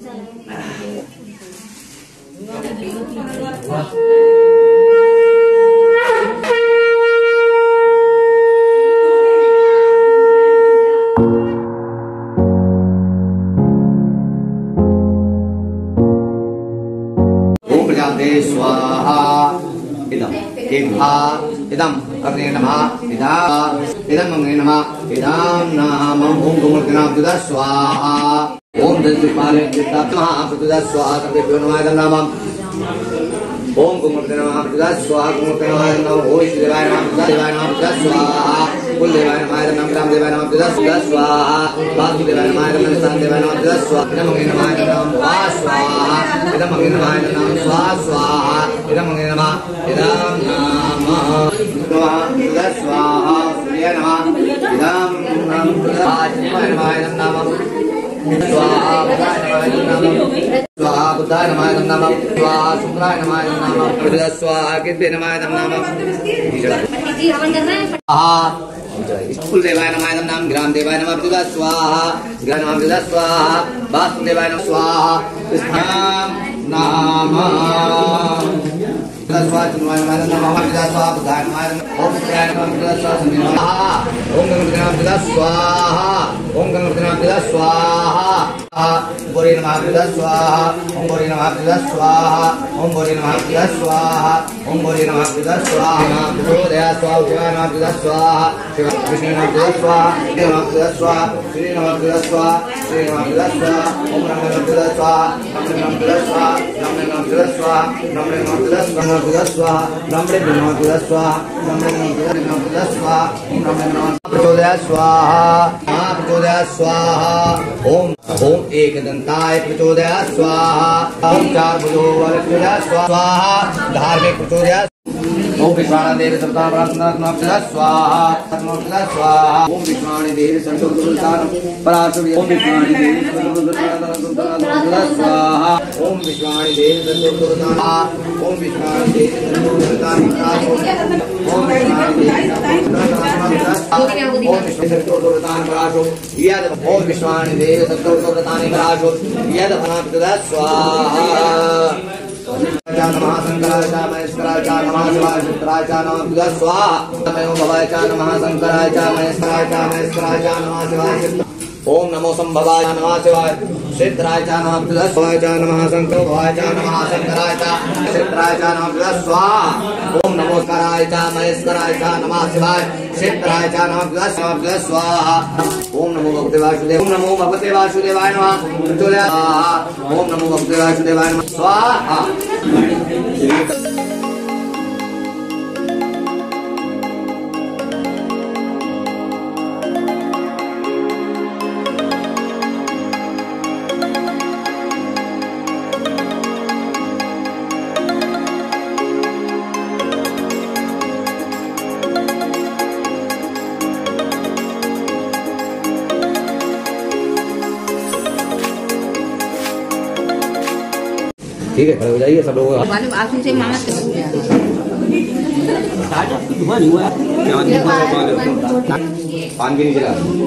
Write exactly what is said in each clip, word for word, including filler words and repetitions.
स्वाहा इदम इधा इदम अग्ने नमः इधा इदम अग्ने नमः इदम नाम ओम गुणगणाभ्युदः स्वाहा ओम दशपाले चित्तात्मा अभ्युदः स्वाहा सर्वेभ्यो नमः इदम नाम ओम गुणगणाभ्युदः स्वाहा गुणगणाय नमः ओम शिवाय नमः देवाय नमः स्वाहा कुल देवाय नमः इदम ग्राम देवाय नमः स्वाहा बासु देवाय नमः इदम स्थान देवाय नमः स्वाहा इदम अग्ने नमः इदम स्वाहा इदम अग्ने नमः इदम स्वाहा इदम अग्ने नमः इदम नाम नमः स्वाहा सूर्य नमः इदम नाम स्वाहा नमः इदम नाम स्वाहा स्वाहा बुद्धाय नमः इदम नाम स्वाहा शुक्राय नमः इदम नाम स्वाहा किद्वे नमः इदम नाम कुल देवाय नमः इदम नाम ग्राम देवाय नमः अभ्युदः स्वाहा ग्राम नमः अभ्युदः स्वाहा वास्तु देवाय नमः स्वाहा स्थान नाम स्वाहा चिन्मय नमः नमः अभ्युदः स्वाहा बुद्धाय नमः ओम शिवाय नमः अभ्युदः स्वाहा स्वाहा ओम गणपति नमः अभ्युदः स्वाहा ओम गणपति नमः अभ्युदः स्वाहा बोरे नमः अभ्युदः स्वाहा ओम बोरे नमः अभ्युदः स्वाहा ओम बोरे नमः अभ्युदः स्वाहा ओम बोरे नमः अभ्युदः स्वाहा प्रचोदया स्वाहा शिवाय नमः अभ्युदः स्वाहा विष्णु नमः अभ्युदः स्वाहा देव नमः अभ्युदः स्वाहा श्री नमः अभ्युदः स्वाहा श्री नमः अभ्युदः स्वाहा ओम नमः अभ्युदः स्वाहा नमः अभ्युदः स्वाहा नमः अभ्युदः स्वाहा नमः अभ्युदः स्वाहा अभ्युदः स्वाहा नमः अभ्युदः स्वाहा नमः अभ्युदः स्वाहा ओम नमः प्रचोदया स्वाहा प्रचोदया स्वाहा ओम ओम एक दंताय प्रचोदया स्वाहा ओम चार भुजो प्रचोदया स्वाहा धार्मिक प्रचोदया ओम विश्वाणी देवी सर्वदा प्रार्थना स्वाहा स्वाहा ओम विश्वाणी देवी सर्वदा पराशुर ओम विश्वाणी देवी सर्वदा स्वाहा ओम विश्वाणी देवी सर्वदा ओम विश्वाणी देवी सर्वदा ओम विश्वाणी देवी सर्वदा पराशुर यद ओम विश्वाणी देवी सर्वदा पराशुर यद भनाभ्युदः स्वाहा नमः शंकराय च महेश्वराय च नमः शिवाय शुक्राय च नमः अभ्युदः स्वाहा नमो भवाय च नमः शंकराय च महेश्वराय च महेश्वराय च नमः शिवाय ओम नमो संभवाय नमः शिवाय सिद्धराय च नमः अभ्युदः स्वाहा च नमः शंकर भवाय च नमः शंकराय च सिद्धराय च नमः अभ्युदः स्वाहा ओम नमो कराय च महेश्वराय च नमः शिवाय सिद्धराय च नमः अभ्युदः स्वाहा ओम नमो भगवते वासुदेव ओम नमो भगवते वासुदेवाय नमः प्रचोदयात् ओम नमो भगवते वासुदेवाय नमः स्वाहा ठीक है, खड़े हो जाइए सब लोग। आंसू से मामा से पान के नीचे ला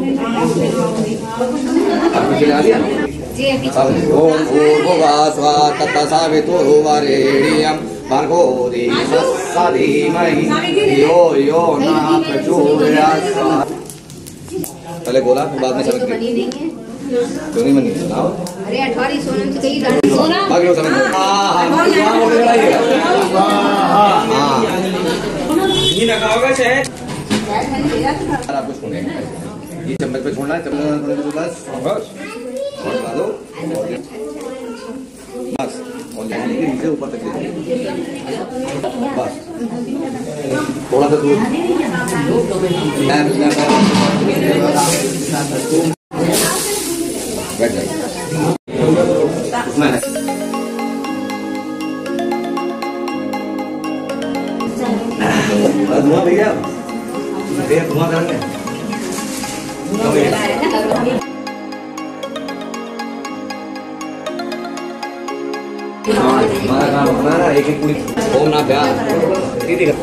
ला दिया। ओम भूर्भुवः स्वः तत्सवितुर्वरेण्यं भर्गो देवस्य धीमहि धियो यो न प्रचोदयात्। पहले बोला फिर बाद में समझ गए क्यों नहीं बनी सुनाओ। अरे अठवारी सोनम से कही गाड़ी सोना बाकी लोग समझ गए। हां ये लगा होगा शायद आपको सुनेगा। ये चम्मच पे छोड़ना है, चम्मच पे बस बस और डाल दो बस और नीचे ऊपर तक बस थोड़ा सा दूर बैठ जाइए उसमें धुआं भैया भैया धुआं करेंगे हमारा काम अपना ना एक एक पूरी ओम ना प्यार दीदी का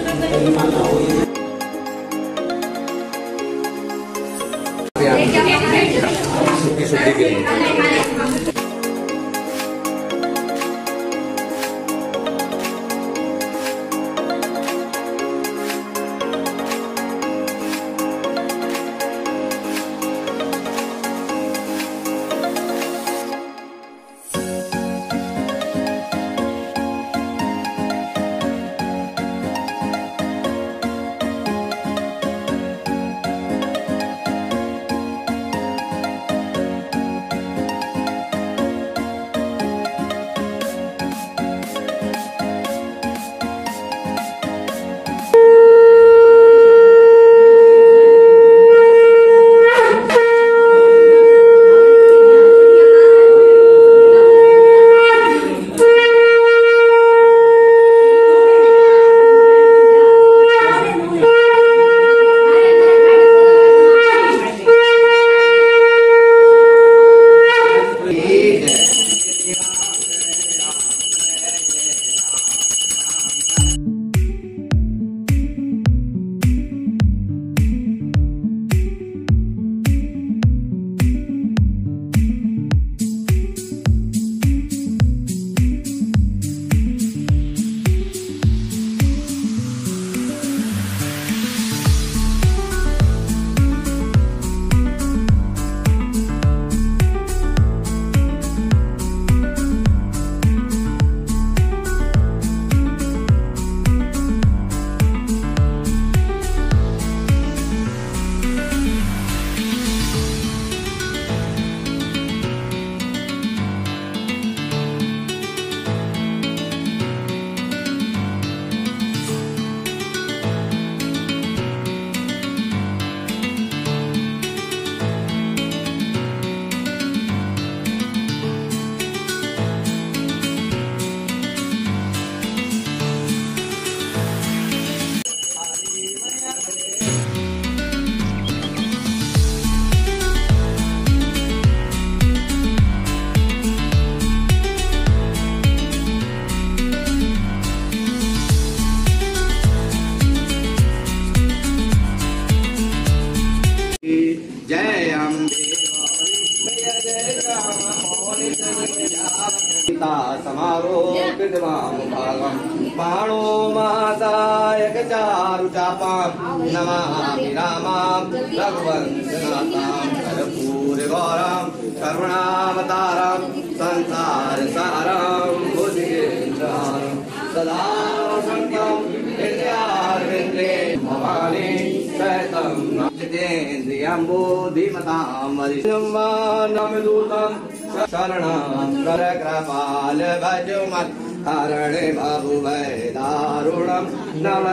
सुखी सुखी के सीता समारोह कृतवाम भागम बाणो मासायक चारु चापाम नमामि रामाम रघुवंशनाथाम कर्पूर गौरम करुणावतारम संसार सारम भुजगेन्द्रहारम सदा शंकरम हृदयारविंदे भवानी सहितं जितेन्द्रियं बुद्धिमतां वरिष्ठं शरणं करकृपाल भजमत् हरणे बभुवै दारुणं नव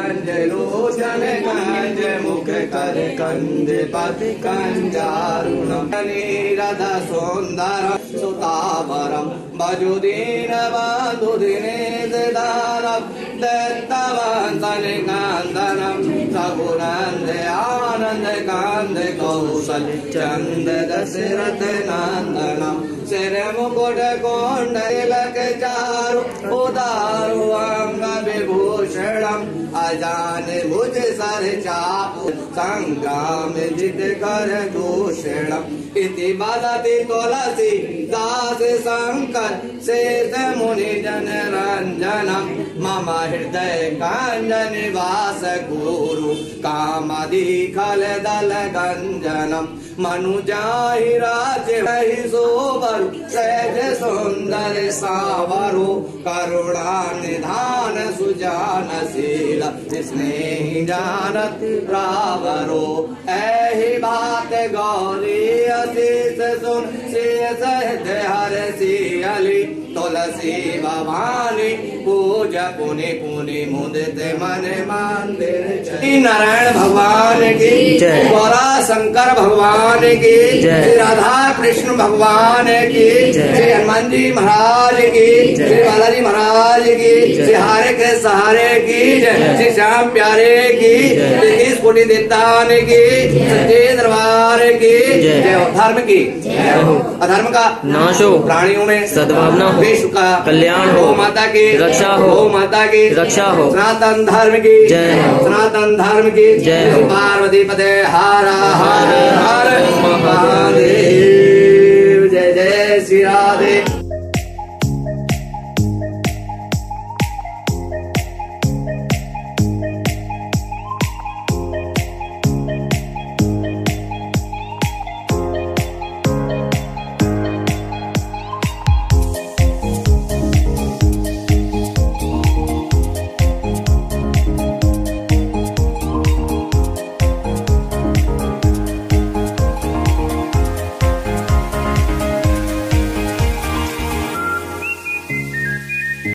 कंजलोचन कंज मुख कर कंज पति कंजारुणं नीरद सुंदर सुतावरं भजुदीन बंधु दिनेश दानव दत्तवंतन कांदनं सगुनंद आनंद कांद कौशल चंद दशरथ नंदनं सिर मुकुट कोंडलक चारु उदारु अंग विभूषणम अजान भुज सर चापु संग्राम जित कर दूषणम इति बलति तुलसी दास शंकर शेष मुनि जन रंजनम मम हृदय कांजन वास गुरु कामदि खल दल गंजनम मनुजाहि राज्य वही सोबर सहज सुंदर सावरो करुणा निधान सुजान शील स्नेह जानत रावरो ऐहि बात गौरी अशीष सुन शेष हर सियली तुलसी भवानी पूजा पुनि पुनि मुदित मन मंदिर नारायण भगवान की जय, गौरा शंकर भगवान की जय, राधा कृष्ण भगवान की जय, श्री हनुमान जी महाराज की, श्री बालाजी महाराज की, श्री हारे के सहारे की जय, श्री श्याम प्यारे की, श्री कोटि देवतान की, सच्चे दरबार की जय। धर्म की अधर्म का नाश हो, प्राणियों में सद्भावना हो, विश्व का कल्याण हो, माता की रक्षा हो, माता की रक्षा हो, सनातन धर्म की जय, सनातन धर्म की जय। पार्वती पते हर हर हर महादेव, जय जय श्री राधे।